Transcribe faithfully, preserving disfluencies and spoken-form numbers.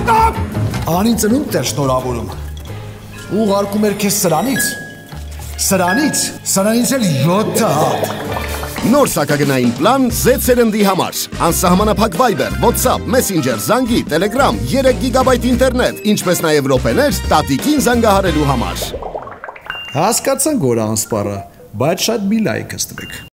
Անին ծնունդ էր շնորհավորում։ Ուղարկում էր քեզ սրանից։ Սրանից, սրանից էլ յոթ հատ։ Նոր սակագնային պլան զեդ սերնդի համար։ Անսահմանափակ Viber, WhatsApp, Messenger, զանգի, Telegram, երեք գիգաբայթ ինտերնետ, ինչպես նաև րոպեներ տատիկին զանգահարելու համար։ Հասկացանք, որ անսպառը, բայց շատ մի լայք հստվեք։